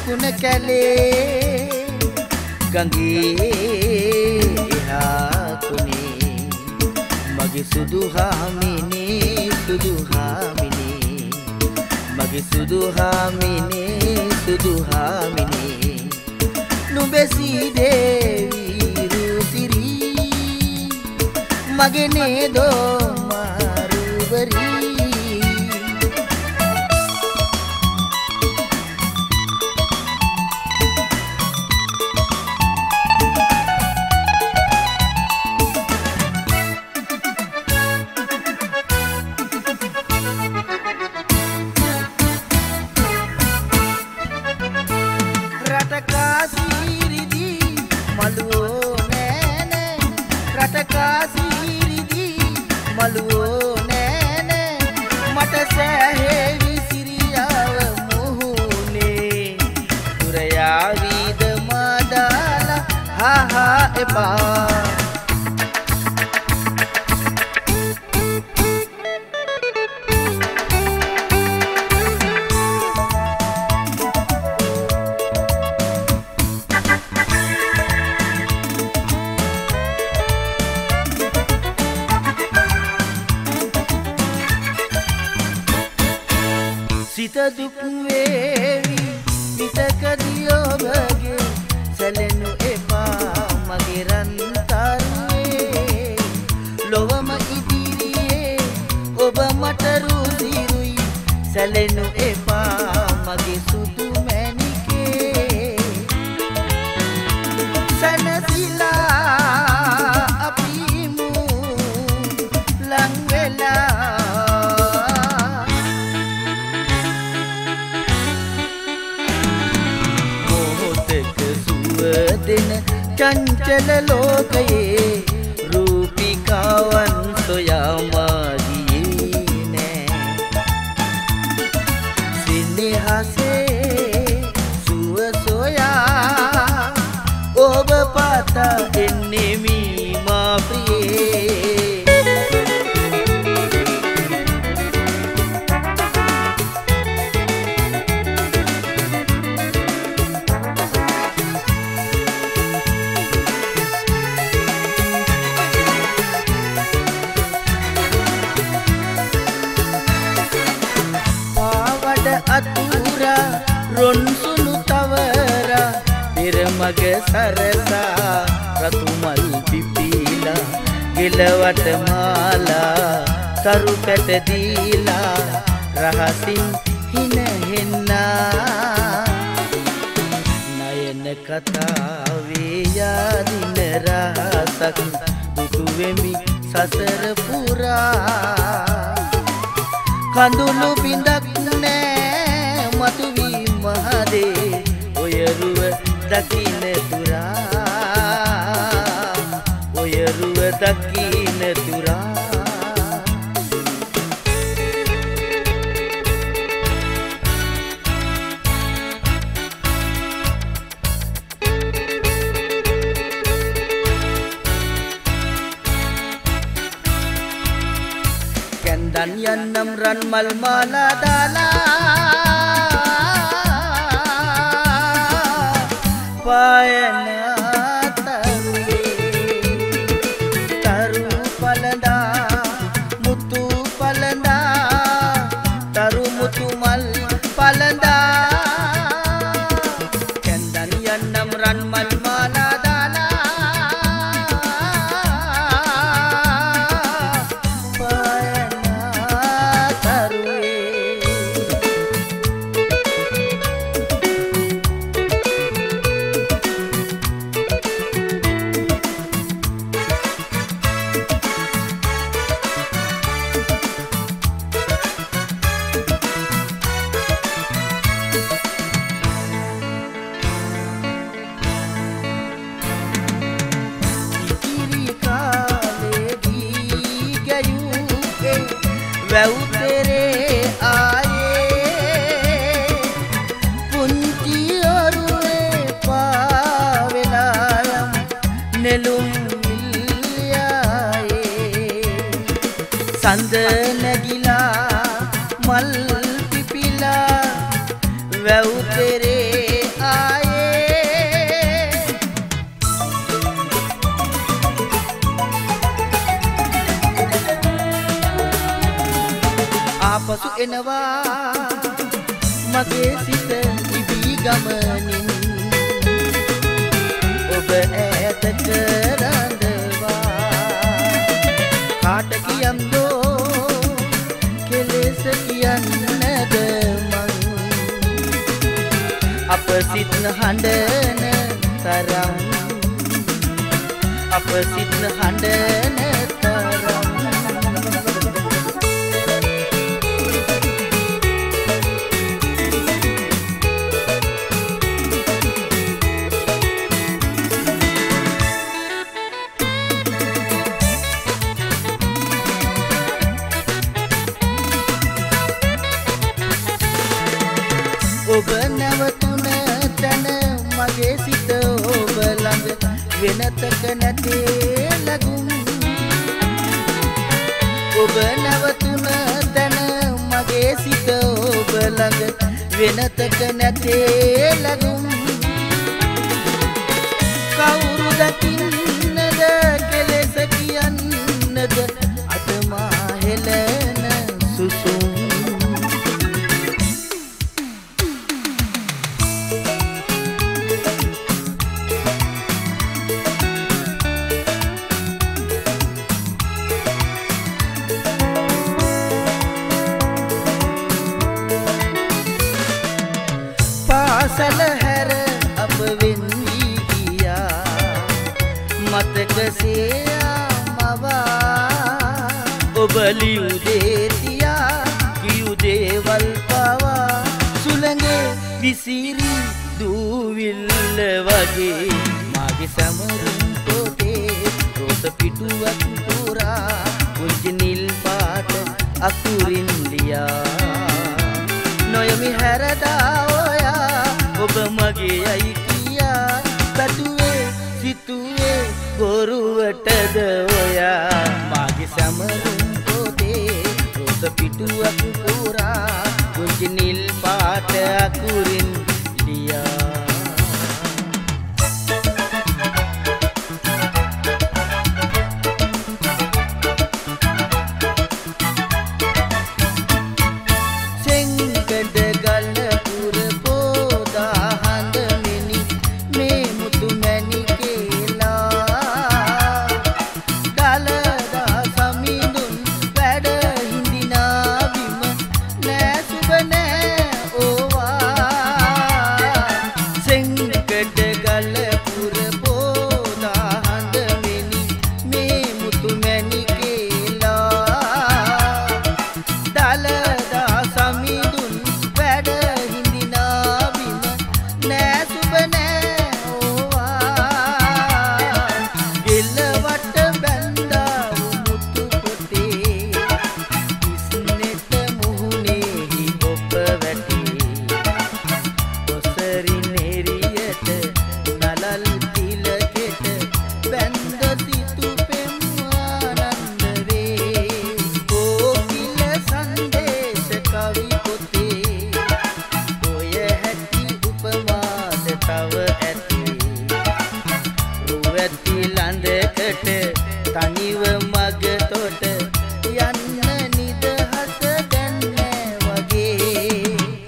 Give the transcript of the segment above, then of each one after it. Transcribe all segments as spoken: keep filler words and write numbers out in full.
ලකුණ කැලේ ගඟේ එහා කුනේ මගේ සුදු හාමිනේ සුදු හාමිනේ මගේ සුදු හාමිනේ සුදු හාමිනේ නුඹේ සීදේවි රුසිරි මගේ නේදෝ මාරුවරි මලුවෝ නෑ නෑ මට සෑහෙවි සිරියාව මුහුණේ දුරයාවිද මාදාලා හා හා එපා සිත දුක් වේවි විතකදී ඔබගේ සැලෙනු එපා මගේ රන්තරුවේ ලොවම ඉදිරියේ ඔබ මට රුසිරුයි සැලෙනු එපා මගේ සුදු මැණිකේ සනසිලා අපි මු ලං වෙලා දෙන චංචල ලෝකයේ රූපිකාවන් සොයා මාදියේ නෑ සිනහසේ සුව සොයා ඔබ පාතා එන්නෙමි මා ප්‍රියේ අතුරා රොන්සුළු තවරා පෙරමග සරසා රතුමල් පිපිලා ගෙලවට මාලා තරු පැට දීලා රහසින් හින හෙන්නා නයන කතාවේ යාදින රහසක් දුටු වෙමි සසර පුරා කඳුළු බිඳක් නෑ මතුවී මහදේ ඔය රුව දකින්න තුරා ඔය රුව දකින්න තුරා Dan yannam ran mal mala dala payana taru taru palanda mutu palanda taru mutu mal palanda dan yannam ran mal mala dala වැව් තෙරේ ආයේ පුංචි ඔරුවේ පාවෙලා යම් නෙළුම් විල්යායේ සඳ නැගිලා මල් පිපිලා වැව් තෙරේ ආපසු එනවා මගේ සිත ඉබී ගමනින් ඔබ ඈතට රඳවා කාට කියම්දෝ කෙලෙස කියන්නද මං අප සිත් හඬන තරම් අප සිත් හඬන තරම් ඔබ නැවතුන තැන මගේ සිත ඔබ ළඟ වෙනතක නැතේ ලඟුම් ඔබ නැවතුන තැන මගේ සිත ඔබ ළඟ වෙනතක නැතේ ලඟුම් කවුරු දකින්නද කෙලෙස කියන්නද අතමා හෙලන සුසුම් පාසල හැර අප වෙන්වී ගියා මතක සියාමවා ඔබ ලියු දේ තියා කියු දේවල් පවා සුළඟ විසිරි දූවිල්ල වගේ මාගේ සමරුම් පොතේ රෝස පිටුවක් පුරා පුංචි නිල් පාට අකුරින් ලියා නොයමි හැරදා ඔබ මගේ යයි කියා පැතුවේ සිතුවේ බොරුවටද ඔයා මාගේ සමරුම් පොතේ රෝස පිටුවක් පුරා පුංචි නිල් පාට අකුරින් ලියා තනිව මග තොට යන්න නිදහස දැන්න වගේ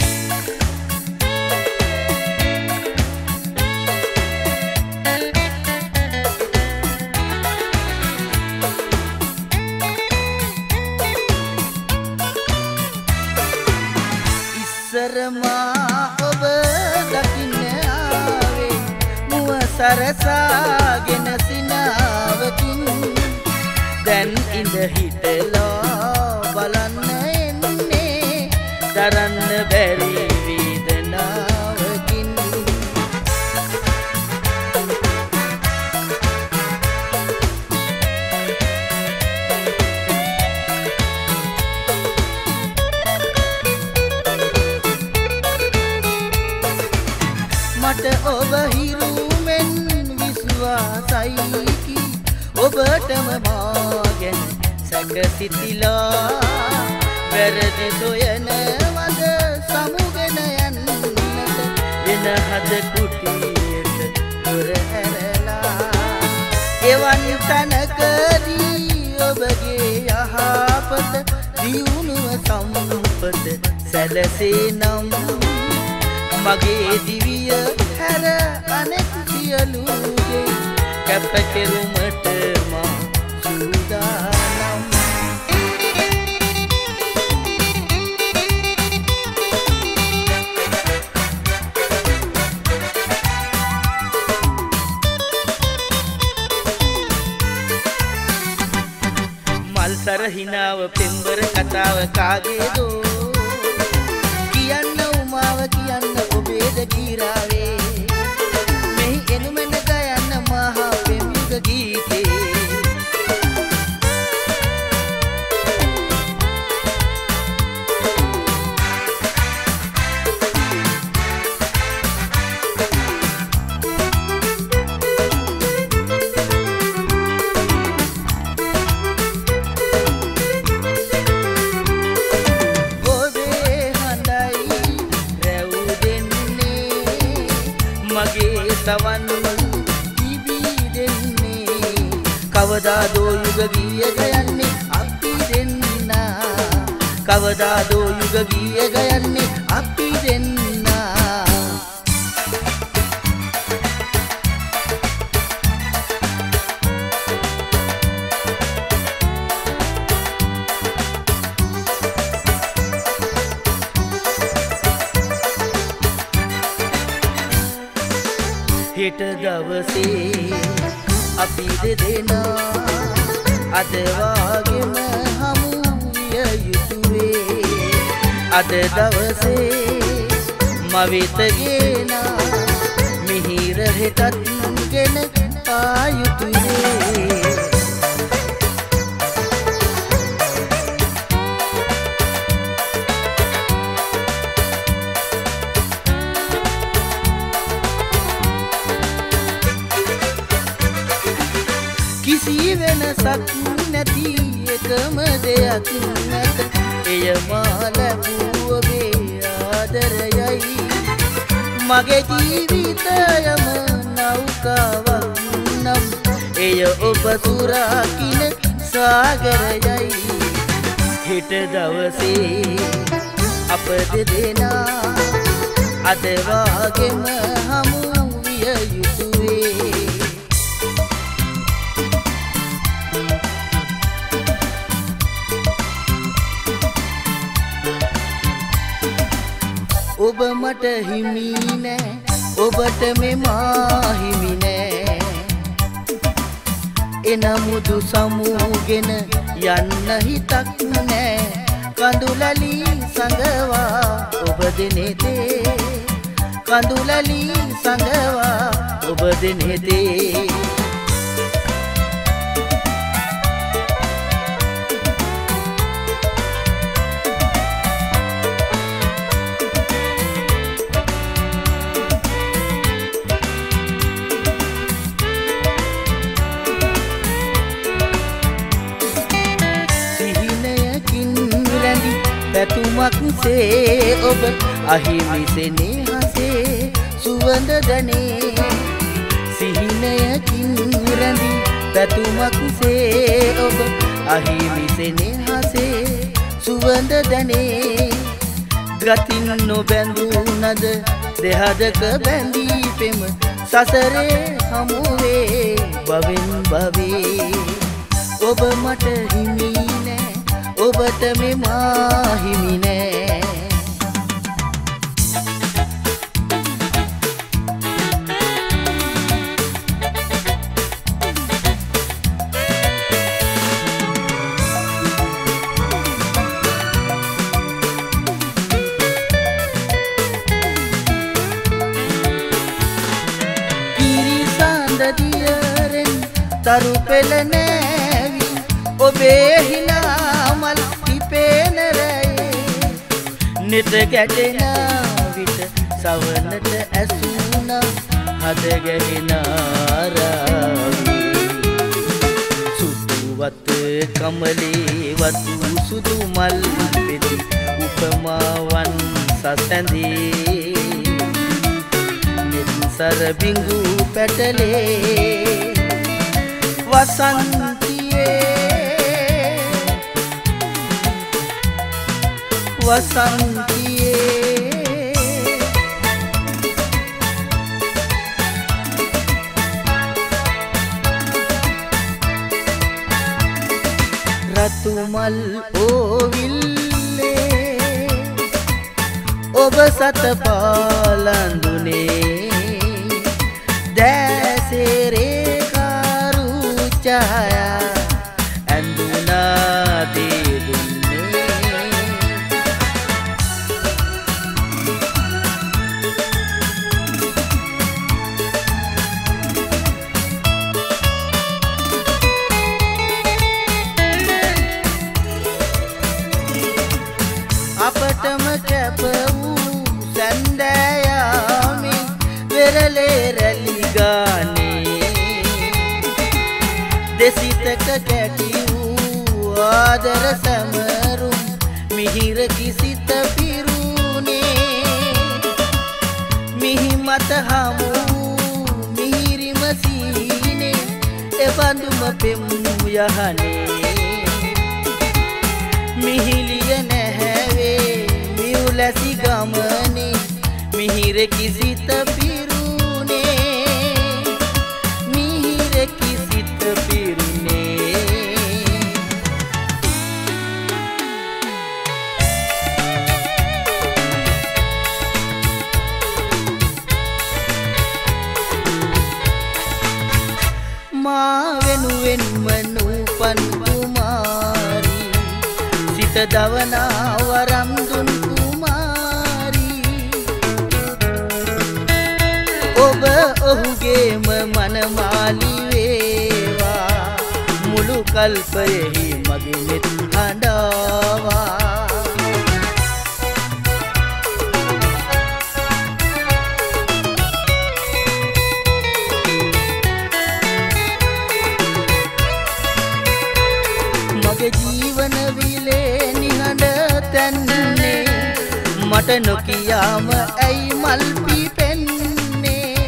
ඉස්සර මා ඔබ දකින්න ආවේ මුව සරසාගෙන සිනාවකින් දැන් ඉඳ හිටලා බලන්න එන්නේ දරන්න බැරි වේදනාවකින් මට ඔබ හිරුමෙන් විශ්වාසයි කී ඔබටම මා ගැන සැකසිතිලා වැරදි සොයනවද සමුගෙන යන්නට වෙන හද කුටියට දොර ඇරලා එවන් තැනකදී ඔබගේ යහපත දියුණුව සම්පත සැලසේ නම් මගේ දිවිය හැර අනෙක් සියලු දේ කැප කෙරුමට මා සූදානම්. මල්සර හිනාව පෙම්බර කතාව කාගේදෝ කියන්න උමාව කියන්න ඔබේද ගීරාවේ මෙහි එනුමෙන ගයන්න මහා පෙම්යුග ගීතේ සවන් දිවි දෙන්නේ කවදාදෝ යුග ගීය ගයන්නේ අපි දෙන්නා කවදාදෝ යුග ගීය ගයන්නේ අපි දෙන්නා. හෙට දවසේ අපි දෙදෙනා අද වාගෙම හමු විය යුතුවේ අද දවසේ මවෙත ගේනා මිහිර හෙටත් ගෙන ආ යුතුවේ. කිසි වෙනසක් නැති එකම දෙයක් නැත එය මා ලැබූ ඔබේ ආදරයයි මගේ ජීවිතයම නෞකාවක් නම් එය ඔබ සුරකින සාගරයයි. හෙට දවසේ අප දෙදෙනා අද වාගෙම හමු විය යුතුවේ ඔබ මට හිමි නෑ ඔබට මෙමා හිමි නෑ එනමුදු සමුගෙන යන්න හිතක් නෑ කඳුලලි සඟවා ඔබ දෙනෙතේ කඳුලලි සඟවා ඔබ දෙනෙතේ. පැතුමක් සේ ඔබ අහිමිසෙනේ හසේ සුවඳ දනේ සිහිනයකින් රැඳි පැතුමක් සේ ඔබ අහිමිසෙනේ හසේ සුවඳ දනේ ගතින් නොබැඳුනද දෙහදක බැඳී පෙම සසරේ හමුවේ බවෙන් බවේ ඔබ මට හිමි ඔබට මෙමා හිමි නෑ. කිරිසඳ දියරෙන් තරු පෙළ නෑවි ඔබේ හිනා මල් පිපෙන රැයේ නිත ගැටෙන විට සවනට ඇසුණ හද ගැහෙන ආරාවි සුදුවත් කමලේ වතු සුදු මල් පෙති උපමාවන් සසැඳේ නිසර බිඟු පැටලේ වසන්තියේ වසන්තියේ රතු මල් ඕවිල්ලේ ඔබ සත පාලඳුනේ දැසේ රේඛාරු ඡායා ඇඳුනා දේ දුන්නේ අපටම කැප වූ සැන්දෑයාමින් වෙරළේ රැලි ගානේ දෙසිතක කැටි වූ ආදර සමරුම් මිහිර කිසිත පිරුනේ මිහි මත හමු මිහිරිම සීනේ එබඳුම පෙම් යහනේ මිහිලිය නැහැවේ මියුලැසි ගමනේ මිහිර කිසිත පිරුනේ මිහිර කිසිත පිරුනේ මා වෙනුවෙන්ම නූපන් කුමාරි සිත දවනා වරම් දුන් කුමාරී ඔබ ඔහුගේම මනමාලි වේවා මුළු කල්පයෙහි මගේ නෙත් හඬවා මගේ ජීවන විලේ නිහඬ තැන්නේ මට නොකියාම ඇයි මල් පිපෙන්නේ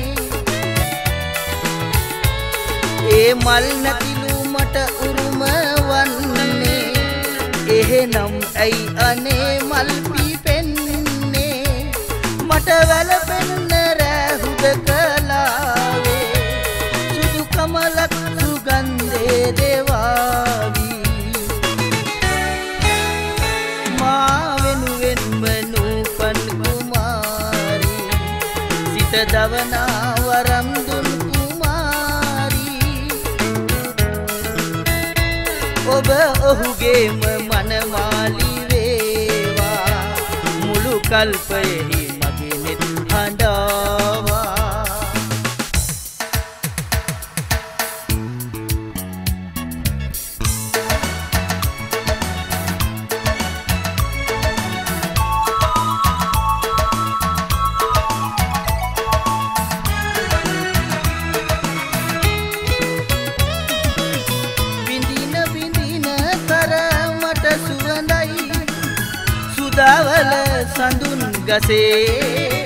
ඒ මල් නැතිලු මට උරුම වන්නේ එහෙනම් ඇයි අනේ මල් පිපෙන්නේ මට වැළපෙන්න රැහුද කලාවේ සුදු කමලක් සුගන්ධේ දේවාවි දවනා වරම් දුන් කුමාරී ඔබ ඔහුගේම මනමාලි වේවා මුළු කල්පයෙහි මගේ නෙත් හඬවා සුදාවල සඳුන් ගසේ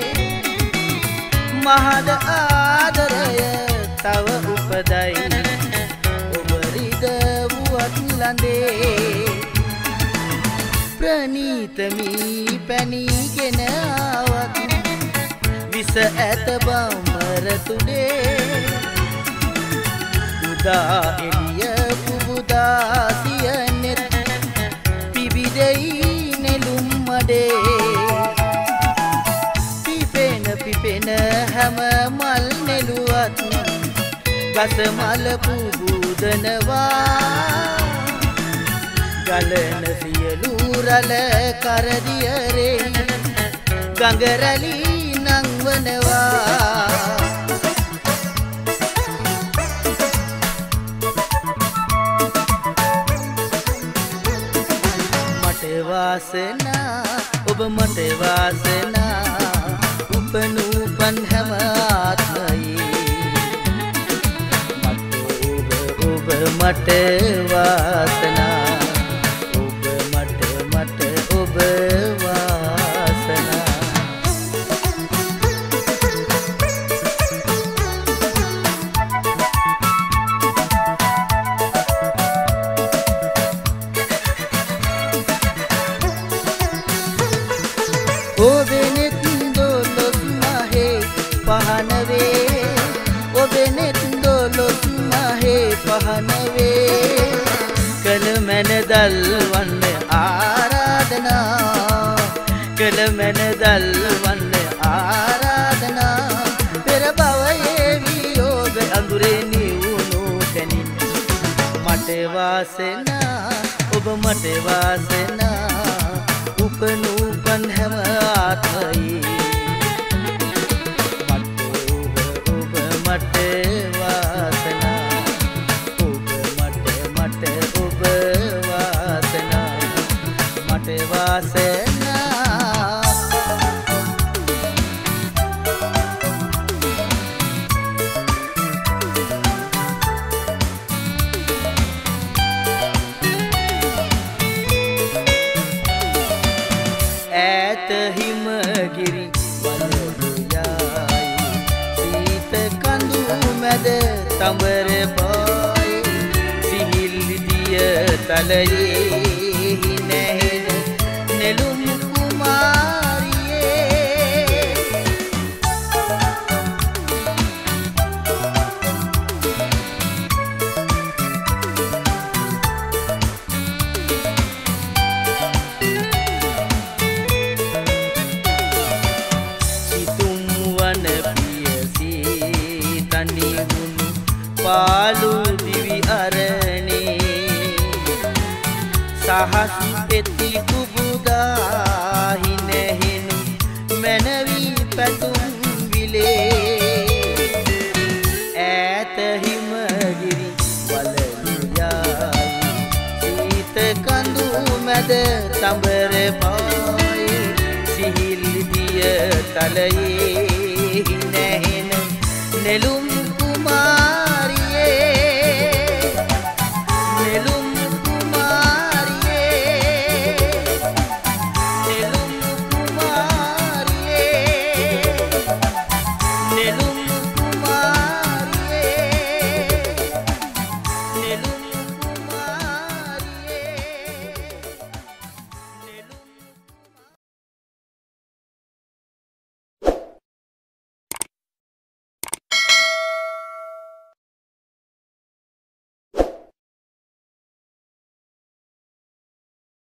මහද ආදරය තව උපදයි ඔබ රිදවුවත් ලඳේ ප්‍රණීතමී පැනීගෙන ආවත් විස ඇත බඹර තුඩේ උදා එළිය පුබුදා සියනෙත් පිබිදෙයි පිපෙන පිපෙන හැම මල් නෙළුවත් ගස මල පුබුදනවා ගලන සියලු රළ කරදියරේ ගඟ රැලි නංවනවා වාසනා ඔබ මට වාසනා උපනූපන් හැම ආත්මයේ මට ඔබ ඔබ මට වාසනා ඔබ මට මට ඔබ වාසනා පහන වේ ඔබෙනෙත් දොළොස් මහේ පහන වේ කල මැන දල්වන්න ආරාධනා කල මැන දල්වන්න ආරාධනා පෙර භවයේ වියෝග අඳුරේ නිවුණු තැනින් මට වාසනා ඔබ මට වාසනා උපනූපන් හැම ආත්මයේ මට වාසනා ඔබ මට මට ඔබ වාසනා මට වාසනා ඈත හිමගිරි මැද තඹර පායි සිහිල් දිය තලයේ නැහෙන නෙළුම් කුමාරියේ සිතුම් වන පාලු දිවි අරණේ සහස් පෙති කුබුදා හිනහෙනු මනවි පැතුම් විලේ ඈත හිමගිරි වලලු යායි සීත කඳු මැද තඹර පායි සිහිල් දිය තලයේ නැහෙන නෙළුම්